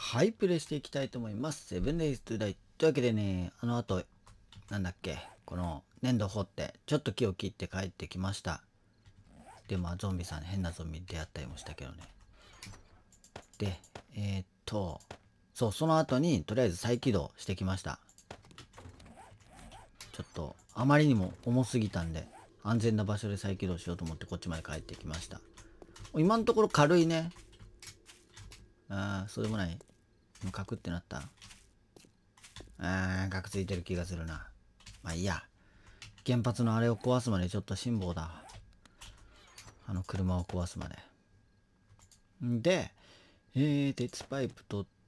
はい、プレイしていきたいと思います。7 days to die。というわけでね、あの後、なんだっけ、この粘土掘って、ちょっと木を切って帰ってきました。で、まあ、ゾンビさん、変なゾンビに出会ったりもしたけどね。で、そう、その後に、とりあえず再起動してきました。ちょっと、あまりにも重すぎたんで、安全な場所で再起動しようと思って、こっちまで帰ってきました。今のところ軽いね。そうでもない。カクってなった。ガクついてる気がするな。まあいいや。原発のあれを壊すまでちょっと辛抱だ。あの車を壊すまで。で、鉄パイプ取って、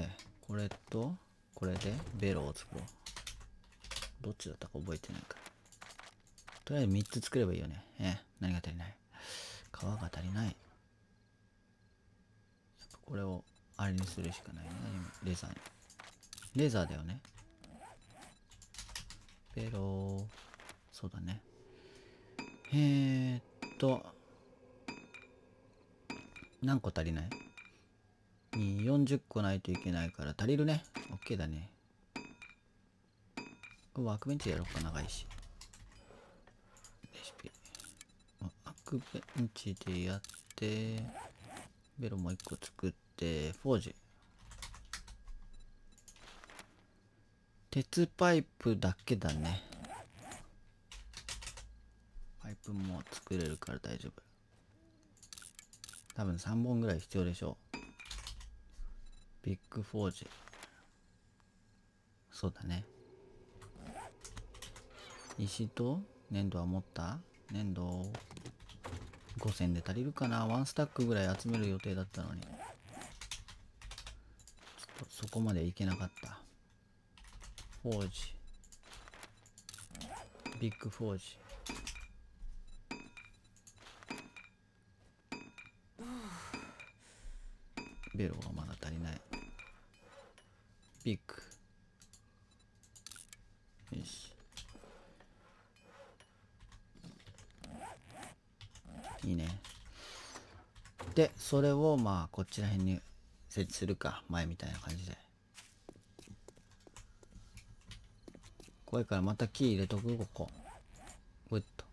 これと、これでベロを作ろう。どっちだったか覚えてないから。とりあえず3つ作ればいいよね。何が足りない？皮が足りない。やっぱこれをあれにするしかないね。レーザーに。レーザーだよね。ベロ、そうだね。何個足りない？ 40個ないといけないから足りるね。OK だね。これワークベンチでやろうか、長いし。レシピ。ワークベンチでやって、ベロも1個作って、フォージ。鉄パイプだけだね。パイプも作れるから大丈夫。多分3本ぐらい必要でしょう。ビッグフォージ。そうだね。石と粘土は持った？粘土5000で足りるかな。ワンスタックぐらい集める予定だったのに。ちょっとそこまでいけなかった。フォージ。ビッグフォージ。ベロがまだ足りない。ビッグ。よし。いいね。で、それをまあこっちら辺に設置するか。前みたいな感じで。怖いからまた木入れとく、ここ。グッと。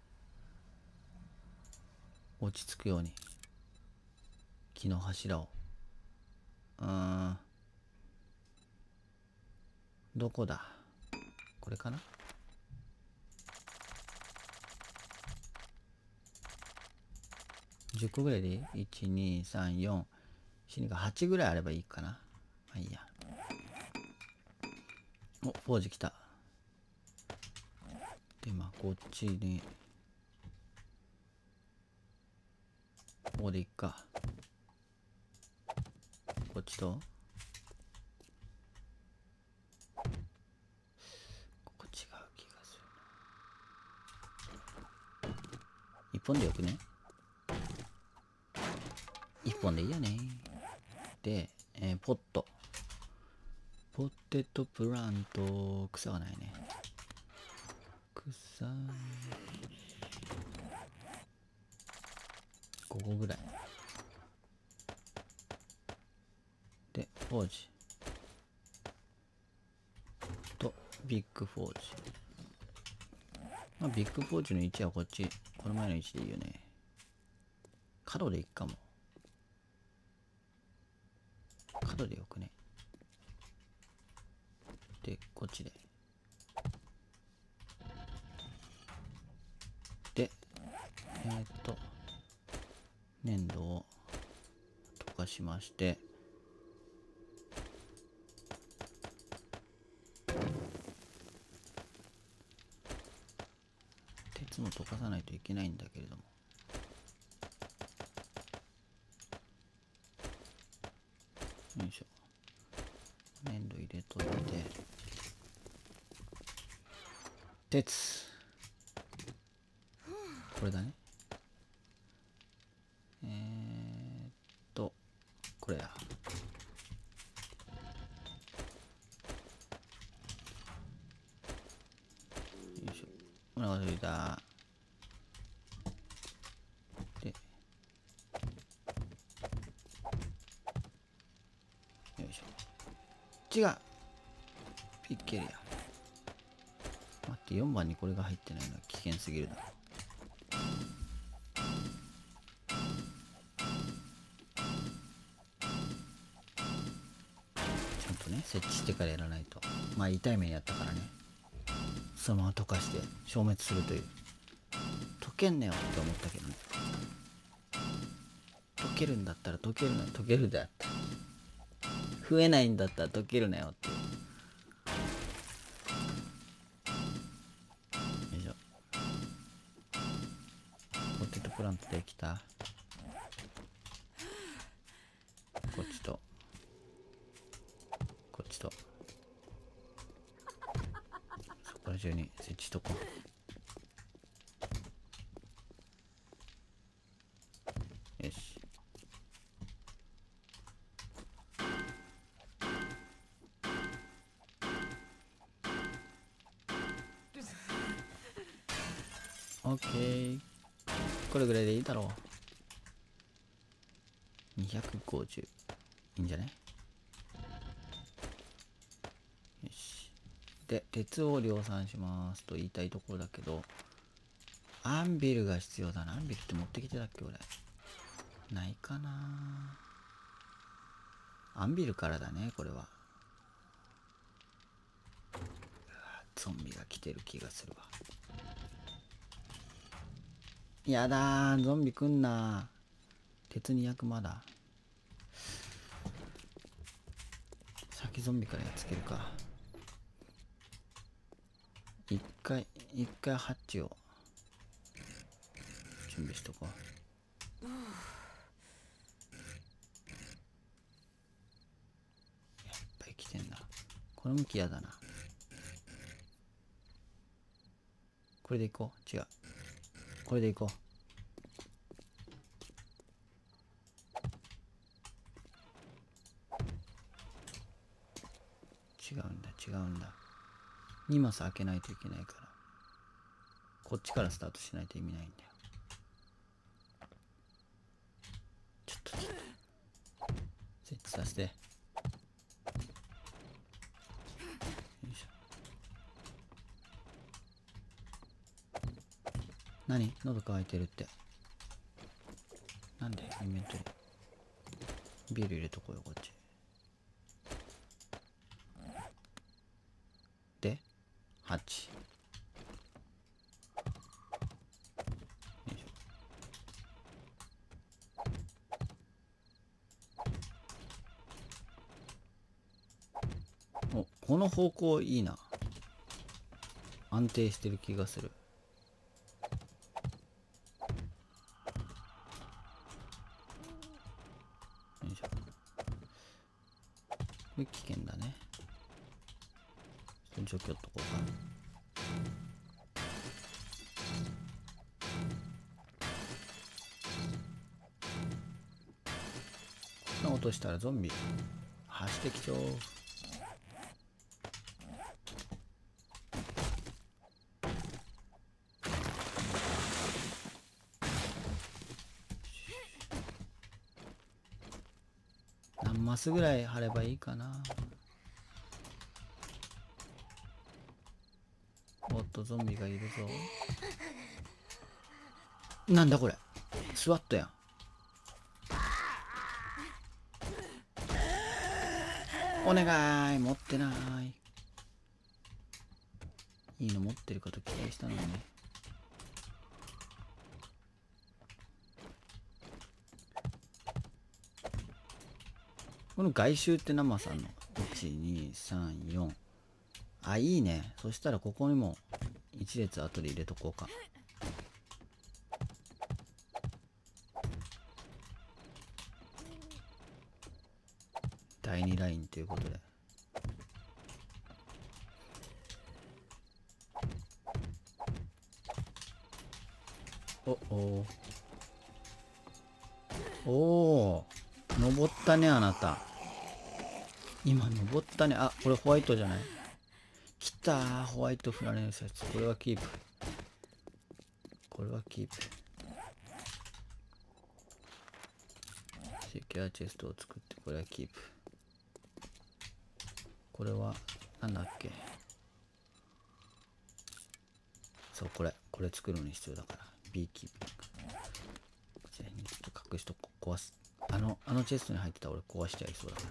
落ち着くように。木の柱を。どこだ？これかな？10個ぐらいでいい？ 1、2、3、4、4が8ぐらいあればいいかな。まあいいや。お、フォージ来た。で、まあこっちに、ここでいっか。こっちと、ここ違う気がする。1本でよくね？ 1 本でいいよね。で、ポット。ポテトプラント、草がないね。草、5個ぐらい。で、フォージ。と、ビッグフォージ。まあ、ビッグフォージの位置はこっち。この前の位置でいいよね。角でいっかも。角でよくね。で、こっちで。で、粘土を溶かしまして、鉄も溶かさないといけないんだけれども。よいしょ。粘土入れといて、鉄。これだね。これや。よいしょ。お腹すいた。で、よいしょ。違う。ピッケルや。待って、4番にこれが入ってないのは危険すぎるな。ちゃんとね、設置してからやらないと。まあ痛い目にやったからね。そのまま溶かして消滅するという。溶けんねよって思ったけどね。溶けるんだったら溶けるなよ。溶けるだった。増えないんだったら溶けるなよっていう。よいしょ。ポテトプラントできた。こっちとこっちとそこら中に設置しとこう。よし。オッケー。これぐらいでいいだろう。250いいんじゃない？よし。で、鉄を量産しますと言いたいところだけど、アンビルが必要だな。アンビルって持ってきてたっけ俺。ないかな。アンビルからだねこれは。ゾンビが来てる気がするわ。やだー、ゾンビ来んな。鉄200まだ。先ゾンビからやっつけるか。一回ハッチを準備しとこう。やっぱり来てんな。この向きやだな。これでいこう。違う。これでいこう。違うんだ。2マス開けないといけないから。こっちからスタートしないと意味ないんだよ。ちょっと設置させて。よいしょ。何？喉乾いてるって。なんでインベントリー。ビール入れとこうよ、こっち。で、8。よいしょ。お、この方向いいな。安定してる気がする。よいしょ。これ危険だね。ちょっと除去っとこうか。こんな落としたらゾンビ走ってきちゃう。何マスぐらい貼ればいいかな。おっとゾンビがいるぞ。なんだこれ、スワットやん。お願い、持ってない。いいの持ってること期待したのにね。この外周って何マスあんの？ 1、2、3、4。あ、いいね。そしたらここにも1列後で入れとこうか。第2ラインということで。おー、登ったねあなた。今登ったね。あ、これホワイトじゃない？来たー、ホワイトフラレンシャツ。これはキープ。これはキープ。セキュアチェストを作って、これはキープ。 これはなんだっけ。そう、これ作るのに必要だから。ビーキーピング。こちらにちょっと隠しとこう。壊す。あのチェストに入ってたら俺壊しちゃいそうだから。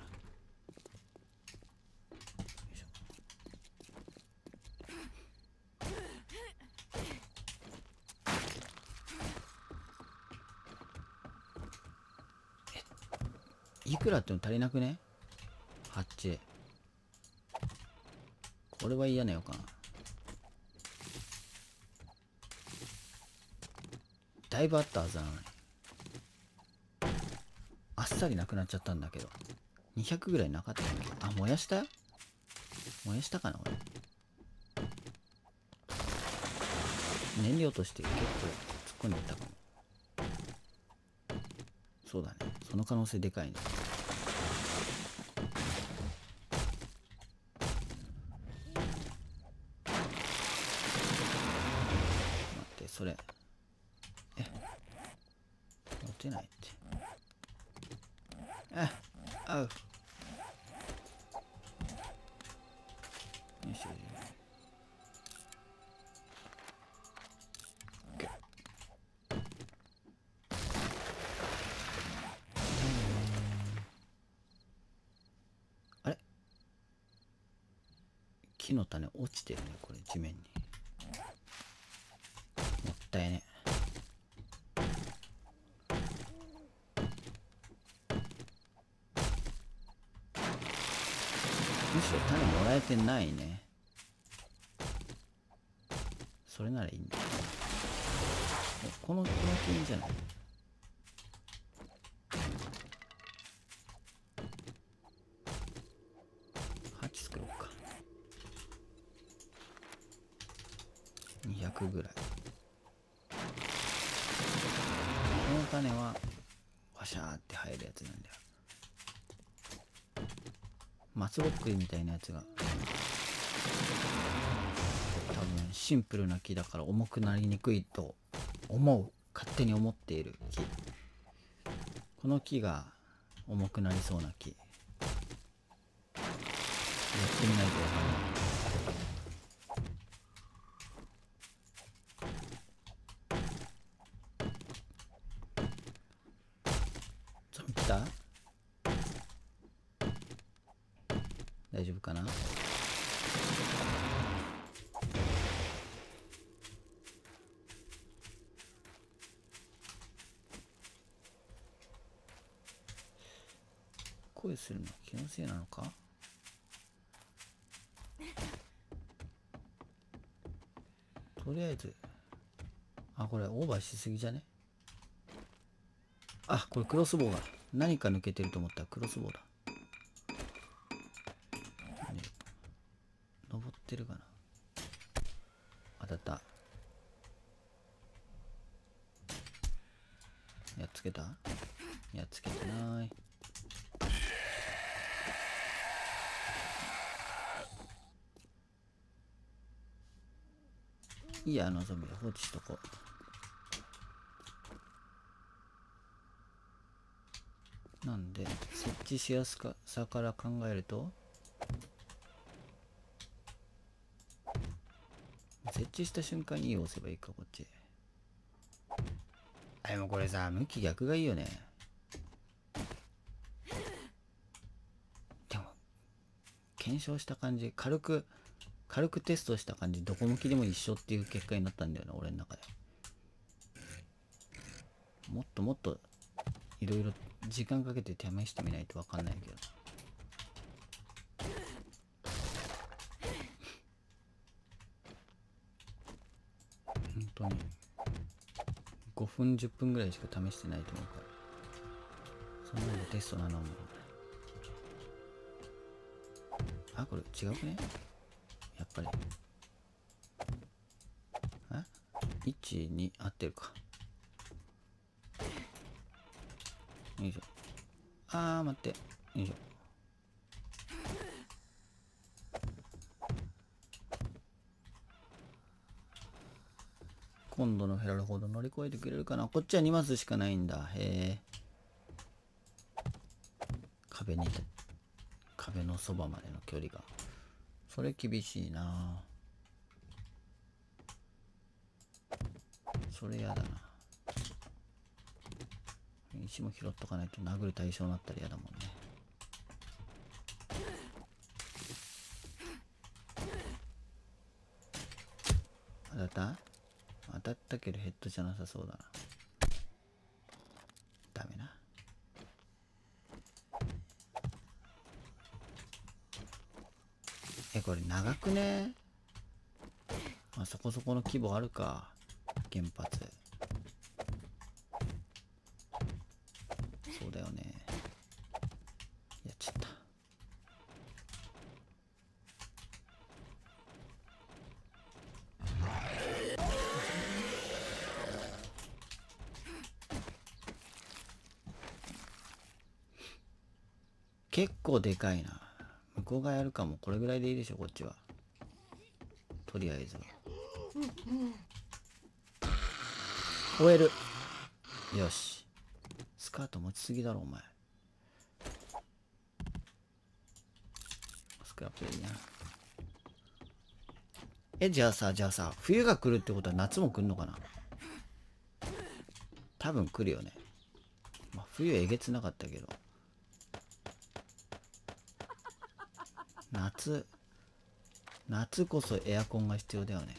いくらあっても足りなくね？ 8。これは嫌な予感。だいぶあったはずなのに。あっさりなくなっちゃったんだけど。200ぐらいなかったっけ？あ、燃やしたよ。燃やしたかな俺。燃料として結構突っ込んでいったかも。そうだね。その可能性でかいね。待って、それ。持てないって。合う。よいしょ。あれ？木の種落ちてるね、これ地面に。もったいね。むしろ種もらえてないね。それならいいんだ。この木いいんじゃない？8作ろうか。200ぐらい。この種はワシャーって生えるやつなんだよ。松ぼっくりみたいなやつが多分シンプルな木だから重くなりにくいと勝手に思っている木。この木が重くなりそうな木。やってみないとわかんない。ゾンビ来た？大丈夫かな？声するの気のせいなのか？とりあえずこれオーバーしすぎじゃね？これクロスボウが何か抜けてると思ったらクロスボウだ。登ってるかな？当たった。やっつけた？やっつけてない。いいや、ゾンビ放置しとこう。なんで設置しやすさから考えると、設置した瞬間に押せばいいか。こっち。でもこれさ、向き逆がいいよね。でも検証した感じ、軽くテストした感じ、どこ向きでも一緒っていう結果になったんだよな、俺の中で。もっといろいろ時間かけて試してみないと分かんないけど。本当に5分10分ぐらいしか試してないと思うから、そんなのテストなのも。これ違うね、やっぱり。1、2合ってるか。よいしょ。待って。よいしょ。今度のフェラルほど乗り越えてくれるかな。こっちは2マスしかないんだ。へえ。壁壁のそばまでの距離が。それ厳しいな。それやだな。石も拾っとかないと殴る対象になったら嫌だもんね。当たったけどヘッドじゃなさそうだな。ダメな。これ長くね。まあ、そこそこの規模あるか。原発。そうだよね。やっちゃった。結構でかいな。向こうがやるかも。これぐらいでいいでしょ、こっちは。とりあえずは。終える。よし。スカート持ちすぎだろ、お前。スクラップでいいな。じゃあさ、冬が来るってことは夏も来るのかな。多分来るよね。まあ、冬えげつなかったけど。夏こそエアコンが必要だよね。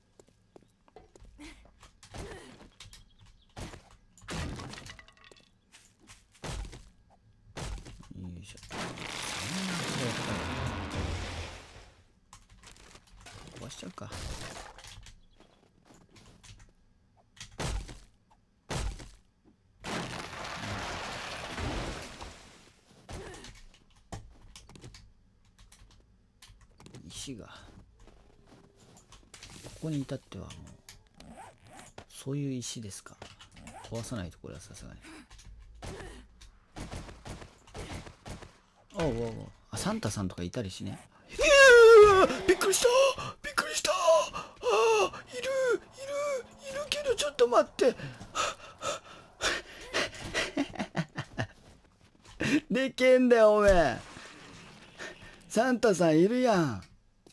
よいしょ。壊しちゃうか。石がここに至ってはもうそういう石ですか。壊さないとこれはさすがに。おうおうおう。あ、サンタさんとかいたりしね。びっくりしたびっくりした。いるけど、ちょっと待って。でけんだよおめえ。サンタさんいるやん。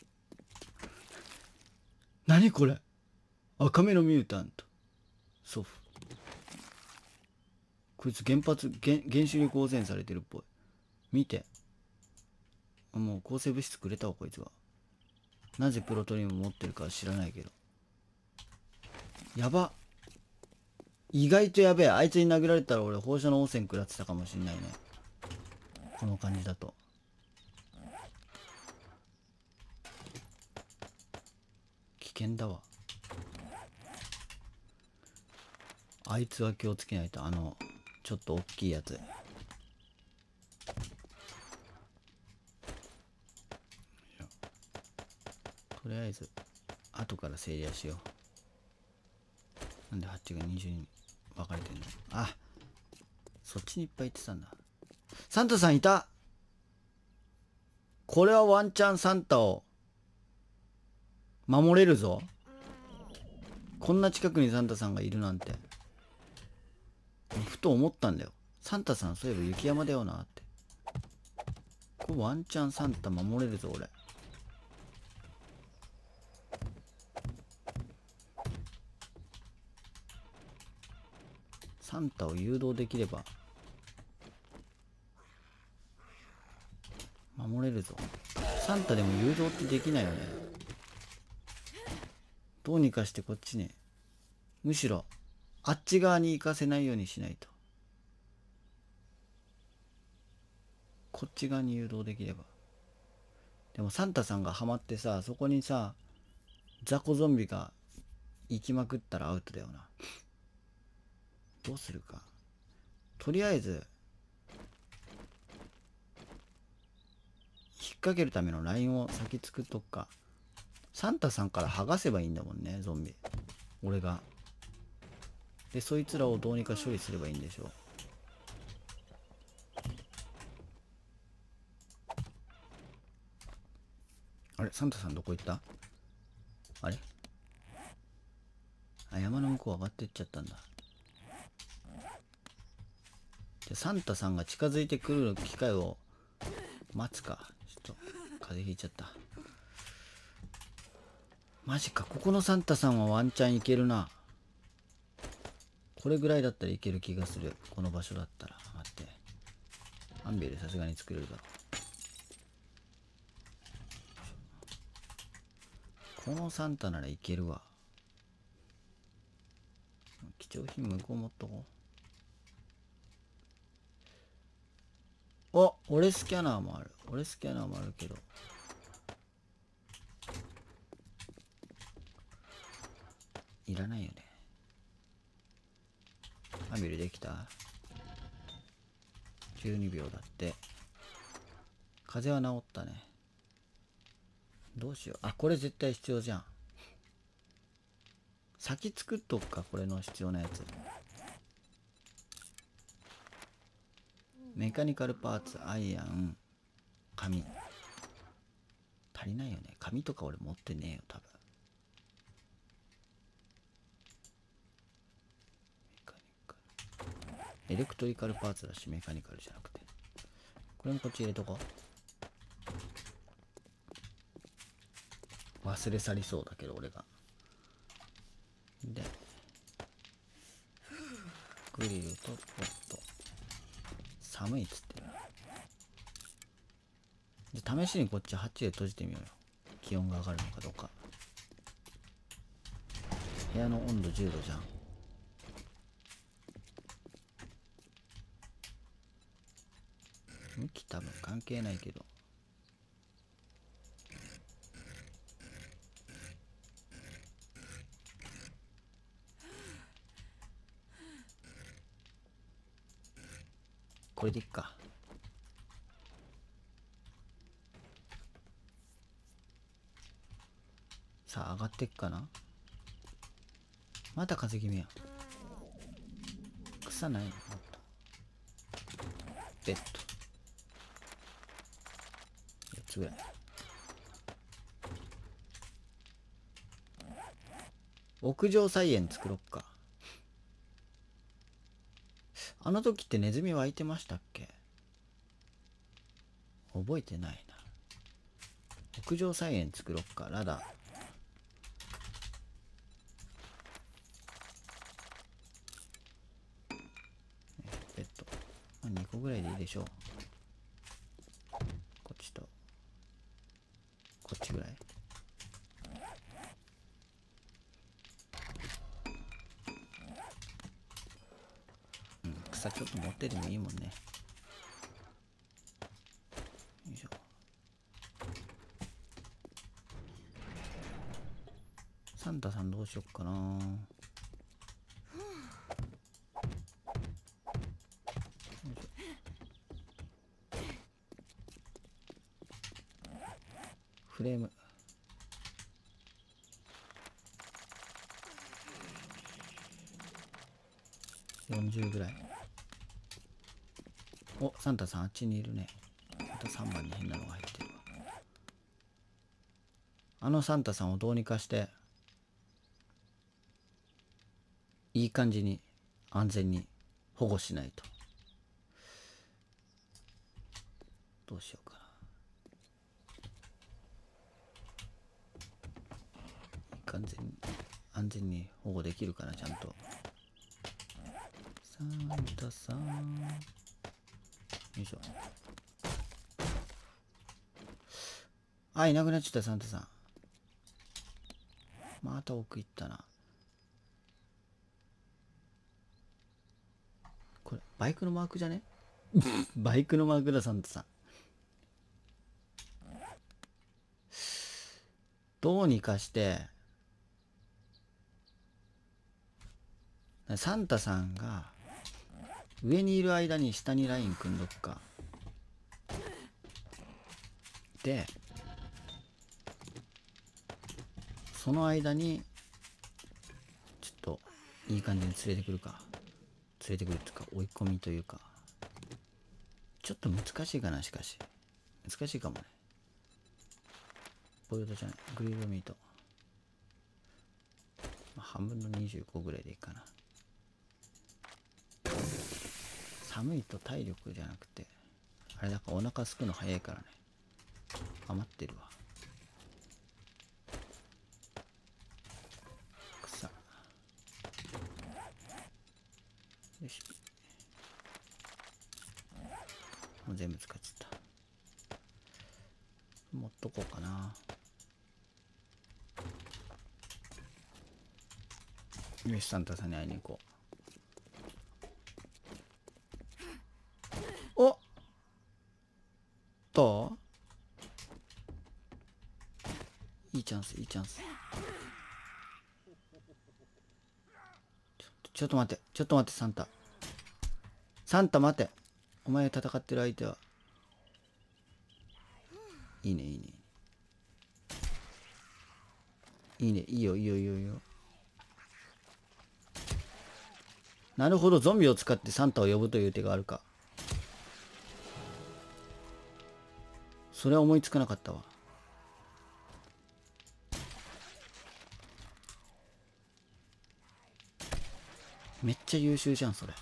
何これ。赤目のミュータント。祖父。こいつ原子力汚染されてるっぽい。見て。もう抗生物質くれたわ、こいつは。なぜプロトニウム持ってるかは知らないけど。やば。意外とやべえ。あいつに殴られたら俺放射能汚染食らってたかもしんないね。この感じだと。危険だわ。あいつは気をつけないと。ちょっと大きいやつ。とりあえず後から整理はしよう。なんでハッチが20に分かれてんの。あ、そっちにいっぱい行ってたんだ。サンタさんいた。これはワンチャンサンタを守れるぞ。こんな近くにサンタさんがいるなんて。ふと思ったんだよ。サンタさんそういえば雪山だよなって。これワンチャンサンタ守れるぞ俺。サンタを誘導できれば守れるぞ。サンタでも誘導ってできないよね。どうにかしてこっちに、むしろあっち側に行かせないようにしないと。こっち側に誘導できれば。でもサンタさんがハマってさ、そこにさ雑魚ゾンビが行きまくったらアウトだよな。どうするか。とりあえず引っ掛けるためのラインを先作っとくか。サンタさんから剥がせばいいんだもんね、ゾンビ。俺が。で、そいつらをどうにか処理すればいいんでしょう。あれ、サンタさんどこ行った？あれ？あ、山の向こう上がってっちゃったんだ。で、サンタさんが近づいてくる機会を待つか。ちょっと風邪ひいちゃった。マジか。ここのサンタさんはワンチャンいけるな。これぐらいだったらいける気がする。この場所だったら。待って。アンビルさすがに作れるだろう。このサンタならいけるわ。貴重品向こう持っとこう。お、俺スキャナーもある。俺スキャナーもあるけど。いらないよね。アンビルできた ?12 秒だって。風邪は治ったね。どうしよう。あ、これ絶対必要じゃん。先作っとくか、これの必要なやつ。メカニカルパーツ、アイアン、紙。足りないよね。紙とか俺持ってねえよ、多分。エレクトリカルパーツだし、メカニカルじゃなくて。これもこっち入れとこう。忘れ去りそうだけど、俺が。で、グリルとポット。寒いっつってる。で、試しにこっち8で閉じてみようよ。気温が上がるのかどうか。部屋の温度10度じゃん。向き多分関係ないけど。これでいっか。さあ上がってっかな。また風邪気味や。草ないの。もっとベッド4つぐらい。屋上菜園作ろっか。あの時ってネズミ湧いてましたっけ。覚えてないな。屋上菜園作ろっか。ラダベッド、まあ、2個ぐらいでいいでしょう。こっちとこっちぐらい。うん、草ちょっと持ってでもいいもんね。よいしょ。サンタさんどうしよっかな。フレーム40ぐらい。お、サンタさんあっちにいるね。また3番に変なのが入ってるわ。あのサンタさんをどうにかしていい感じに安全に保護しないと。どうしようかな。安全に保護できるかな、ちゃんと。サンタさん、よいしょ。あ、いなくなっちゃった。サンタさんまた奥行ったな。これバイクのマークじゃね。バイクのマークだ。サンタさんどうにかしてサンタさんが上にいる間に下にライン組んどくか。でその間にちょっといい感じに連れてくるか。連れてくるっていうか追い込みというか。ちょっと難しいかな。しかし難しいかもね。ボイルドじゃない、グリルドミート、まあ、半分の25ぐらいでいいかな。寒いと体力じゃなくてあれだからお腹すくの早いからね。余ってるわ。草。よし。もう全部使っちゃった。持っとこうかな。よし、サンタさんに会いに行こう。お、どう？いいチャンス、いいチャンス。ちょっと待って、ちょっと待って、サンタ。サンタ待て。お前戦ってる相手は。いいね、いいね。いいね、いいよ、いいよ、いいよ、いいよ。なるほど、ゾンビを使ってサンタを呼ぶという手があるか。それは思いつかなかったわ。めっちゃ優秀じゃん、それ。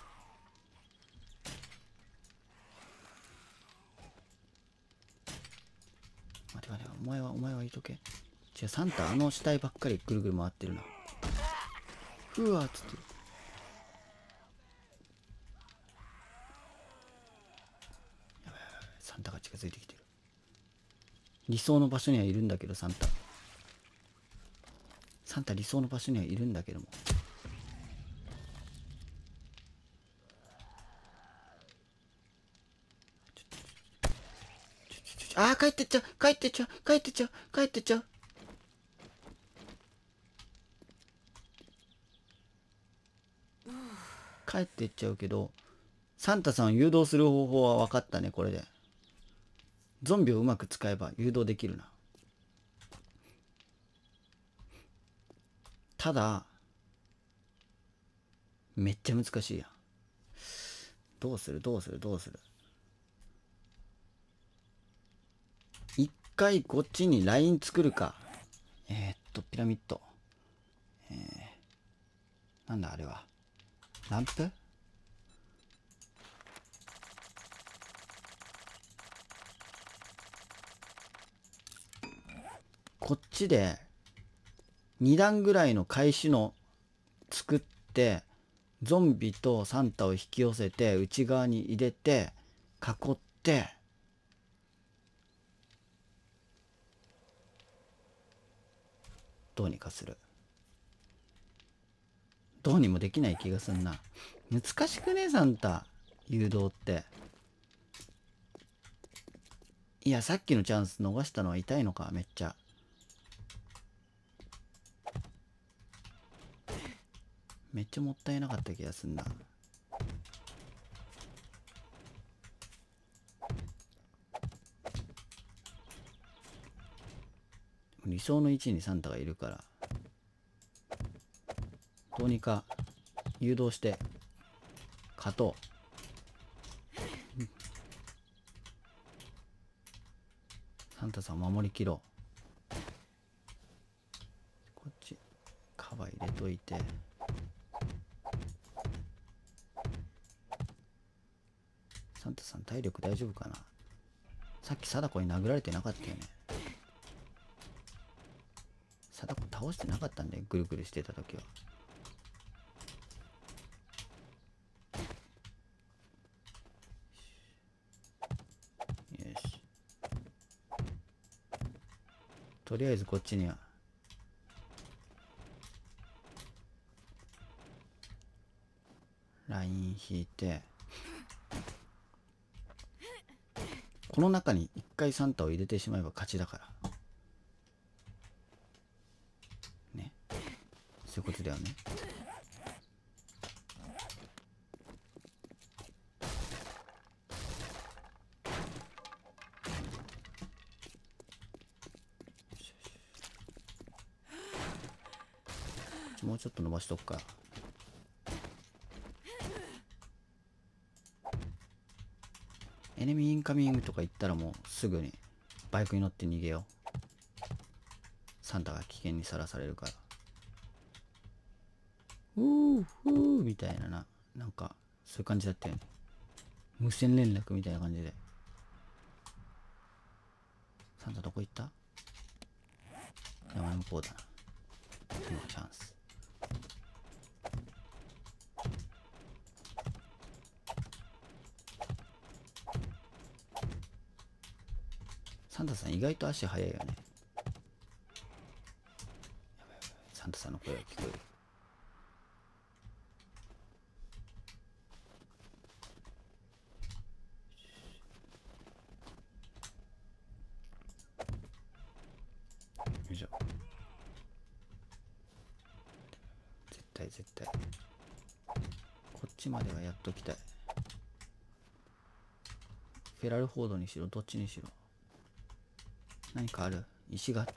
待て待て、お前はいいとけ。違う、サンタあの死体ばっかりぐるぐる回ってるな。うわっつって。やばいやばい、サンタが近づいてきてる。理想の場所にはいるんだけど、サンタ。サンタ理想の場所にはいるんだけども。ああ、帰ってっちゃう、帰ってっちゃう、帰ってっちゃう、帰ってっちゃう。帰ってっちゃうけど、サンタさんを誘導する方法は分かったね、これで。ゾンビをうまく使えば誘導できるな。ただ、めっちゃ難しいやん。どうする？一回こっちにライン作るか。ピラミッド。なんだあれは。ランプ？こっちで2段ぐらいの返しの作って、ゾンビとサンタを引き寄せて内側に入れて囲って、どうにかする。どうにもできない気がすんな。難しくね、サンタ誘導って。いや、さっきのチャンス逃したのは痛いのか、めっちゃ。めっちゃもったいなかった気がすんな。理想の位置にサンタがいるから、どうにか誘導して勝とう。サンタさん守りきろう。こっちカバー入れといて。サンタさん体力大丈夫かな。さっき貞子に殴られてなかったよね。貞子倒してなかったんだよ、ぐるぐるしてた時は。よし、とりあえずこっちにはライン引いて、この中に一回サンタを入れてしまえば勝ちだからね。そういうことだよね。もうちょっと伸ばしとくか。エネミーインカミングとか言ったらもうすぐにバイクに乗って逃げよう。サンタが危険にさらされるから。みたいななんかそういう感じだったよね。無線連絡みたいな感じで。 サンタどこ行った？山の向こうだな。今チャンス。サンタさん意外と足速いよね。サンタさんの声が聞こえる。よいしょ。絶対こっちまではやっときたい。フェラルフォードにしろどっちにしろ。何かある？石があった？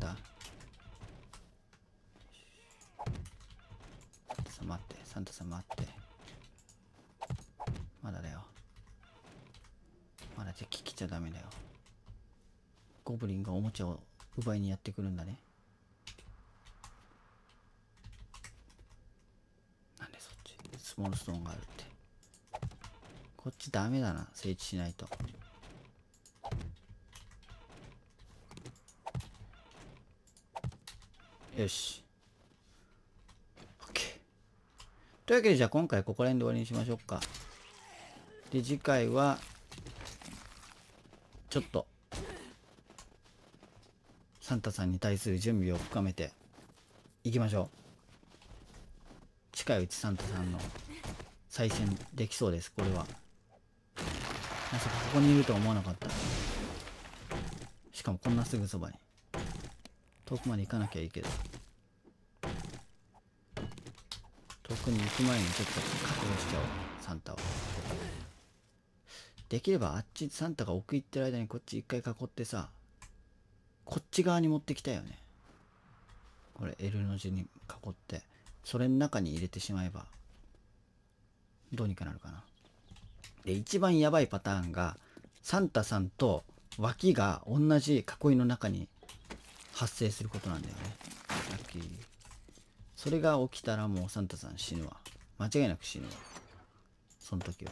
待って、サンタさん待って。まだだよ。まだ敵来ちゃダメだよ。ゴブリンがおもちゃを奪いにやってくるんだね。なんでそっちスモールストーンがあるって。こっちダメだな、整地しないと。よし。OK。というわけでじゃあ今回ここら辺で終わりにしましょうか。で、次回は、ちょっと、サンタさんに対する準備を深めていきましょう。近いうちサンタさんの再戦できそうです、これは。まさかここにいるとは思わなかった。しかもこんなすぐそばに。遠くまで行かなきゃいいけど。遠くに行く前にちょっと確保しちゃおう、サンタを。できればあっちサンタが奥行ってる間にこっち一回囲ってさ、こっち側に持ってきたよね。これ L の字に囲って、それの中に入れてしまえばどうにかなるかな。で、一番やばいパターンがサンタさんと脇が同じ囲いの中に発生することなんだよね。ラッキー。それが起きたらもうサンタさん死ぬわ。間違いなく死ぬわ。その時は。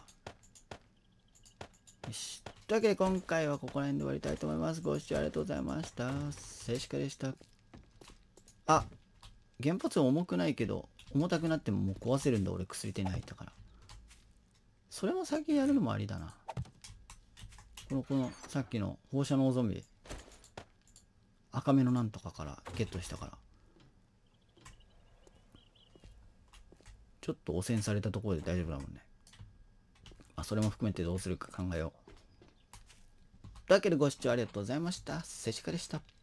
よし。というわけで今回はここら辺で終わりたいと思います。ご視聴ありがとうございました。静止画でした。あ、原発重くないけど、重たくなってももう壊せるんだ。俺薬手に入ったから。それも先やるのもありだな。このさっきの放射能ゾンビ。赤目のなんとかからゲットしたから。ちょっと汚染されたところで大丈夫だもんね。まあ、それも含めてどうするか考えよう。というわけでご視聴ありがとうございました。セシカでした。